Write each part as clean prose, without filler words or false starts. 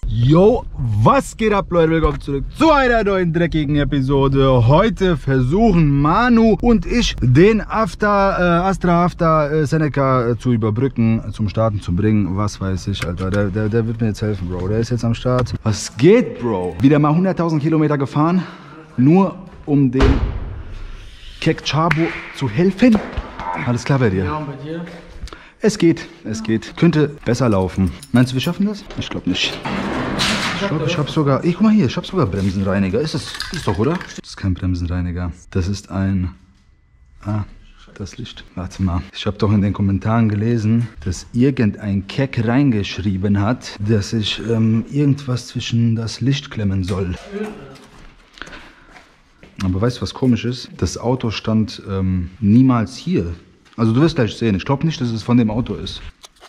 Yo, was geht ab, Leute? Willkommen zurück zu einer neuen dreckigen Episode. Heute versuchen Manu und ich den Astra After Seneca zu überbrücken, zum Starten zu bringen. Was weiß ich, Alter. Der wird mir jetzt helfen, Bro. Der ist jetzt am Start. Was geht, Bro? Wieder mal 100.000 Kilometer gefahren, nur um dem Kek Chabo zu helfen. Alles klar bei dir? Ja, und bei dir? Es geht, es geht. Könnte besser laufen. Meinst du, wir schaffen das? Ich glaube nicht. Ich glaube, ich habe sogar... Ey, guck mal hier, ich habe sogar Bremsenreiniger. Ist doch, oder? Das ist kein Bremsenreiniger. Das ist ein... Ah, das Licht. Warte mal. Ich habe doch in den Kommentaren gelesen, dass irgendein Keck reingeschrieben hat, dass ich irgendwas zwischen das Licht klemmen soll. Aber weißt du, was komisch ist? Das Auto stand niemals hier. Also du wirst gleich sehen. Ich glaube nicht, dass es von dem Auto ist.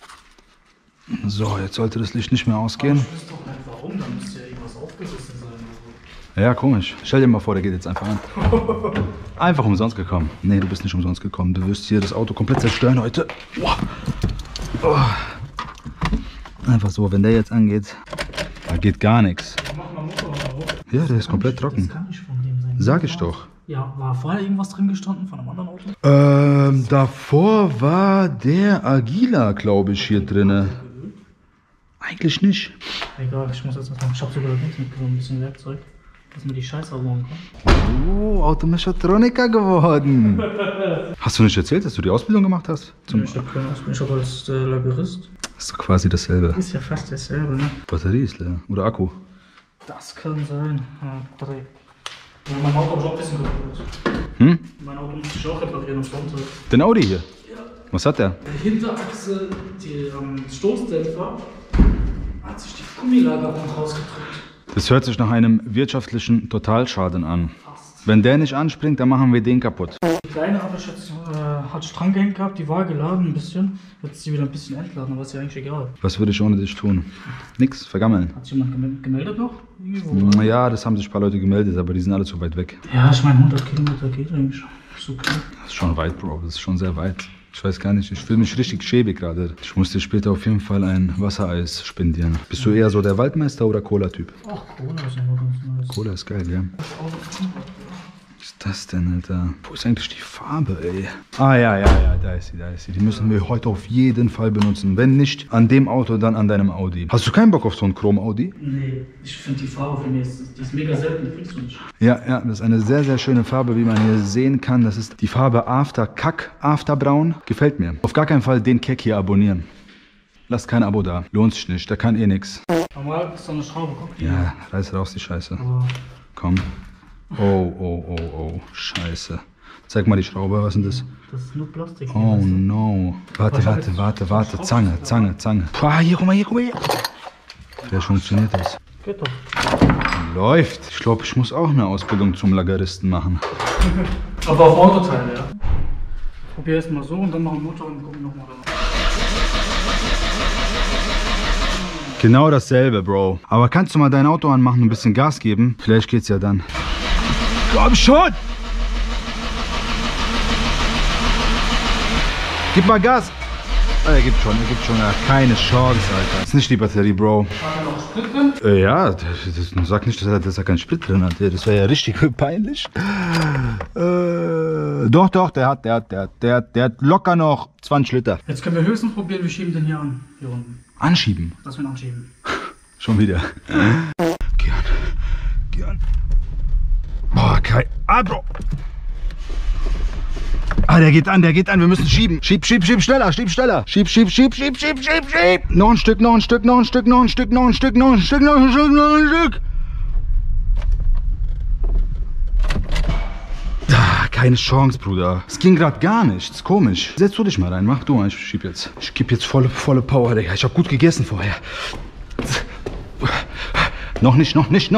So, jetzt sollte das Licht nicht mehr ausgehen. Aber ich weiß doch nicht warum, da müsste ja irgendwas aufgerissen sein oder so. Ja, komisch. Stell dir mal vor, der geht jetzt einfach an. Einfach umsonst gekommen. Nee, du bist nicht umsonst gekommen. Du wirst hier das Auto komplett zerstören heute. Oh. Einfach so, wenn der jetzt angeht, da geht gar nichts. Mach mal Motor hoch. Ja, der ist komplett trocken. Das kann nicht von dem sein. Sag ich doch. Ja, war vorher irgendwas drin gestanden von einem anderen Auto? Davor war der Agila, glaube ich, hier drinne. Eigentlich nicht. Egal, ich muss jetzt erstmal. Ich hab sogar nichts mitgenommen, ein bisschen Werkzeug, dass mir die Scheiße abbauen kann. Oh, Automechatroniker geworden. Hast du nicht erzählt, dass du die Ausbildung gemacht hast? Ich hab keine Ausbildung, ich hab als Lagerist. Das ist doch quasi dasselbe. Ist ja fast dasselbe, ne? Batterie ist leer. Oder Akku. Das kann sein. Ja, Batterie. Ja, mein Auto ist auch ein bisschen kaputt. Hm? Mein Auto muss ich auch reparieren am Sonntag. Den Audi hier? Ja. Was hat der? Der Hinterachse, die Stoßdämpfer, hat sich die Gummilagerung rausgedrückt. Das hört sich nach einem wirtschaftlichen Totalschaden an. Wenn der nicht anspringt, dann machen wir den kaputt. Die kleine habe ich jetzt hat Strang gehängt gehabt, die war geladen ein bisschen. Jetzt ist sie wieder ein bisschen entladen, aber ist ja eigentlich egal. Was würde ich ohne dich tun? Nix, vergammeln. Hat sich jemand gemeldet noch? Irgendwo? Ja, das haben sich ein paar Leute gemeldet, aber die sind alle zu weit weg. Ja, ich meine 100 Kilometer geht eigentlich. Ist okay. Das ist schon weit, Bro. Das ist schon sehr weit. Ich weiß gar nicht, ich fühle mich richtig schäbig gerade. Ich muss dir später auf jeden Fall ein Wassereis spendieren. Bist du eher so der Waldmeister oder Cola-Typ? Ach, Cola ist aber ganz nice. Cola ist geil, ja. Was ist das denn, Alter? Wo ist eigentlich die Farbe, ey? Ah, ja, da ist sie. Die müssen wir heute auf jeden Fall benutzen. Wenn nicht an dem Auto, dann an deinem Audi. Hast du keinen Bock auf so einen Chrom-Audi? Nee, ich finde die Farbe von mir, die ist mega selten, die kriegst du nicht. Ja, das ist eine sehr, sehr schöne Farbe, wie man hier sehen kann. Das ist die Farbe Afterbraun. Gefällt mir. Auf gar keinen Fall den Keck hier abonnieren. Lasst kein Abo da. Lohnt sich nicht, da kann eh nix. Normal ist so eine Schraube, guck hier. Ja, reiß raus die Scheiße. Aber Komm. Oh, Scheiße. Zeig mal die Schraube, was ist denn das? das ist nur Plastik. Oh no. Warte. Zange. Boah, hier, guck mal hier. Vielleicht funktioniert das. Geht doch. Läuft. Ich glaube, ich muss auch eine Ausbildung zum Lageristen machen. Aber auf Autoteile, ja. Probier erst mal so und dann noch einen Motor und gucken nochmal danach. Genau dasselbe, Bro. Aber kannst du mal dein Auto anmachen und ein bisschen Gas geben? Vielleicht geht's ja dann. Komm schon! Gib mal Gas! Er gibt schon. Ja, keine Chance, Alter. Das ist nicht die Batterie, Bro. Hat er noch Sprit drin? Ja, sag nicht, dass er keinen Sprit drin hat. Das wäre ja richtig peinlich. Doch, der hat locker noch 20 Liter. Jetzt können wir höchstens probieren, wir schieben den hier an. Hier unten. Anschieben. Lass ihn anschieben. Schon wieder. Geh an. Boah, Bro. Ah, der geht an. Wir müssen schieben. Schieb schneller. Schieb. Noch ein Stück. Keine Chance, Bruder. Es ging gerade gar nicht. Das ist komisch. Setz du dich mal rein. Mach du mal. Ich schieb jetzt. Ich gebe jetzt volle Power, Digga. Ich habe gut gegessen vorher. Noch nicht. Noch nicht.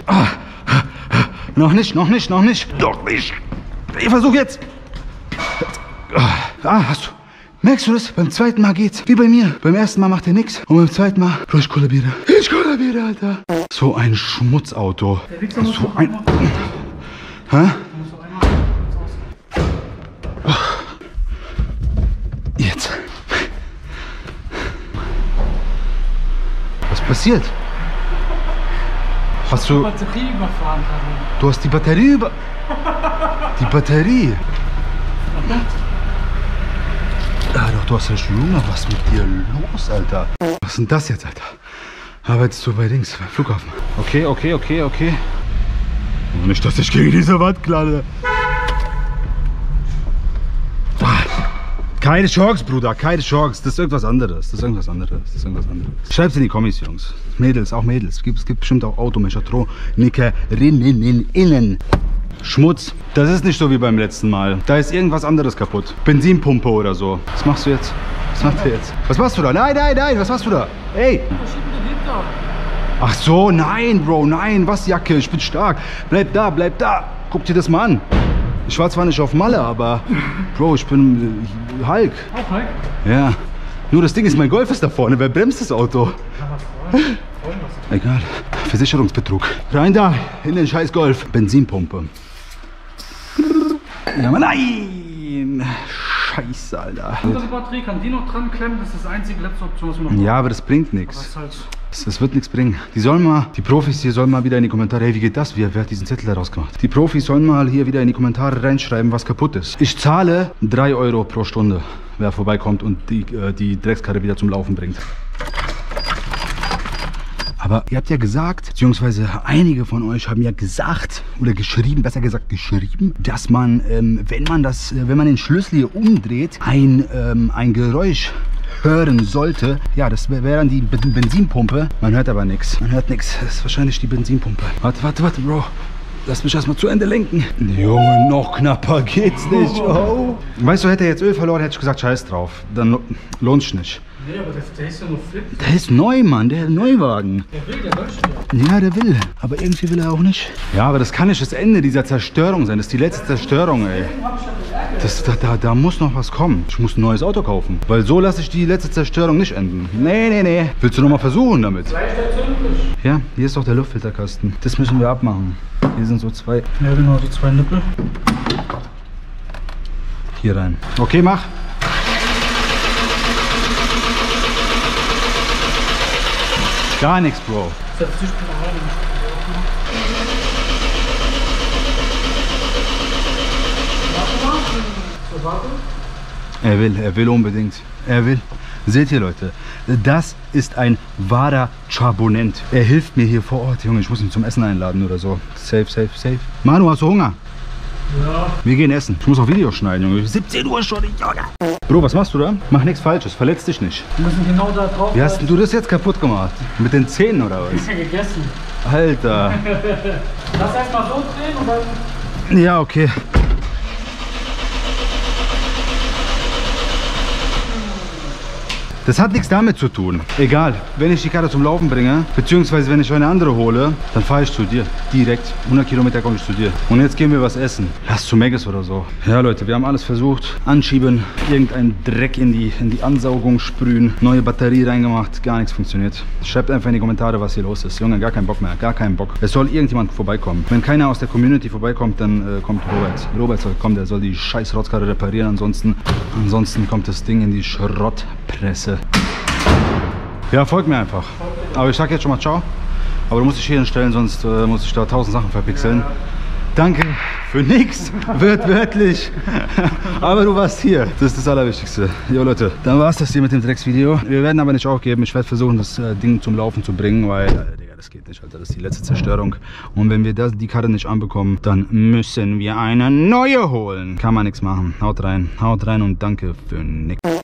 Ich versuch jetzt. Hast du. Merkst du das? Beim zweiten Mal geht's. Wie bei mir. Beim ersten Mal macht er nichts. Und beim zweiten Mal, ich kollabiere, Alter. So ein Schmutzauto. So ein... Hä? Jetzt. Was passiert? Hast du... Die Batterie überfahren gerade. Du hast die Batterie über... Die Batterie? Ah, doch, du hast ja schon Junge, was ist mit dir los, Alter? Was ist denn das jetzt, Alter? Arbeitest du bei Dings, beim Flughafen? Okay. Nicht, dass ich gegen diese Wand klalle. Keine Chance, Bruder, keine Chance. Das ist irgendwas anderes. Schreibt's in die Kommis, Jungs. Mädels, auch Mädels. Es gibt bestimmt auch Automechatronikerinnen. Schmutz. Das ist nicht so wie beim letzten Mal. Da ist irgendwas anderes kaputt. Benzinpumpe oder so. Was machst du jetzt? Was machst du jetzt? Was machst du da? Nein, was machst du da? Ey! Ach so, nein, Bro, nein. Was, Jacke? Ich bin stark. Bleib da. Guck dir das mal an. Ich war zwar nicht auf Malle, aber Bro, ich bin Hulk. Auch Hulk? Ja. Nur das Ding ist, mein Golf ist da vorne. Wer bremst das Auto? Egal. Versicherungsbetrug. Rein da, in den scheiß Golf. Benzinpumpe. Ja, nein! Scheiße, Alter. Andere Batterie, kann die noch dran klemmen? Das ist das einzige letzte Option, was wir noch machen. Ja, aber das bringt nichts. Das wird nichts bringen. Die Profis hier sollen mal wieder in die Kommentare, hey, wie geht das? Wer hat diesen Zettel da rausgemacht? Die Profis sollen mal hier wieder in die Kommentare reinschreiben, was kaputt ist. Ich zahle 3 Euro pro Stunde, wer vorbeikommt und die Dreckskarre wieder zum Laufen bringt. Aber ihr habt ja gesagt, beziehungsweise einige von euch haben ja gesagt oder geschrieben, besser gesagt geschrieben, dass man, wenn man den Schlüssel hier umdreht, ein Geräusch hören sollte. Ja, das wäre dann die Benzinpumpe. Man hört aber nichts. Das ist wahrscheinlich die Benzinpumpe. Warte, Bro. Lass mich erstmal zu Ende lenken. Junge, noch knapper geht's nicht. Oh. Weißt du, hätte er jetzt Öl verloren, hätte ich gesagt, scheiß drauf. Dann lohnt sich nicht. Nee, aber der ist ja nur fit. Der ist neu, Mann. Der Neuwagen. Der will schon. Ja, der will. Aber irgendwie will er auch nicht. Ja, aber das kann nicht das Ende dieser Zerstörung sein. Das ist die letzte Zerstörung, ey. Da muss noch was kommen. Ich muss ein neues Auto kaufen. Weil so lasse ich die letzte Zerstörung nicht enden. Nee. Willst du noch mal versuchen damit? Ja, hier ist doch der Luftfilterkasten. Das müssen wir abmachen. Hier sind so 2. Ja, genau, die 2 Nippel. Hier rein. Okay, mach. Gar nichts, Bro. Er will unbedingt. Er will. Seht ihr, Leute, das ist ein wahrer Charbonent. Er hilft mir hier vor Ort. Junge, ich muss ihn zum Essen einladen oder so. Safe. Manu, hast du Hunger? Ja. Wir gehen essen. Ich muss auch Videos schneiden, Junge. 17 Uhr schon, Junge. Bro, was machst du da? Mach nichts Falsches, verletz dich nicht. Wir müssen genau da drauf. Wie hast du das jetzt kaputt gemacht? Mit den Zähnen oder was? Ich hab gegessen. Alter. Lass erstmal so drehen und dann... Ja, okay. Das hat nichts damit zu tun. Egal, wenn ich die Karre zum Laufen bringe, beziehungsweise wenn ich eine andere hole, dann fahre ich zu dir. Direkt. 100 Kilometer komme ich zu dir. Und jetzt gehen wir was essen. Lass zu Megges oder so. Ja, Leute, wir haben alles versucht. Anschieben, irgendein Dreck in die Ansaugung sprühen, neue Batterie reingemacht, gar nichts funktioniert. Schreibt einfach in die Kommentare, was hier los ist. Junge, gar keinen Bock mehr, gar keinen Bock. Es soll irgendjemand vorbeikommen. Wenn keiner aus der Community vorbeikommt, dann kommt Robert. Robert soll kommen, der soll die scheiß Rotzkarre reparieren. Ansonsten kommt das Ding in die Schrottpresse. Ja, folgt mir einfach. Aber ich sag jetzt schon mal ciao. Aber du musst dich hier hinstellen, sonst muss ich da 1000 Sachen verpixeln. Ja. Danke für nix, wörtlich. Aber du warst hier. Das ist das Allerwichtigste. Jo Leute, dann war es das hier mit dem Drecksvideo. Wir werden aber nicht aufgeben. Ich werde versuchen, das Ding zum Laufen zu bringen, weil, Digga, das geht nicht, Alter. Das ist die letzte Zerstörung. Und wenn wir die Karre nicht anbekommen, dann müssen wir eine neue holen. Kann man nichts machen. Haut rein und danke für nix.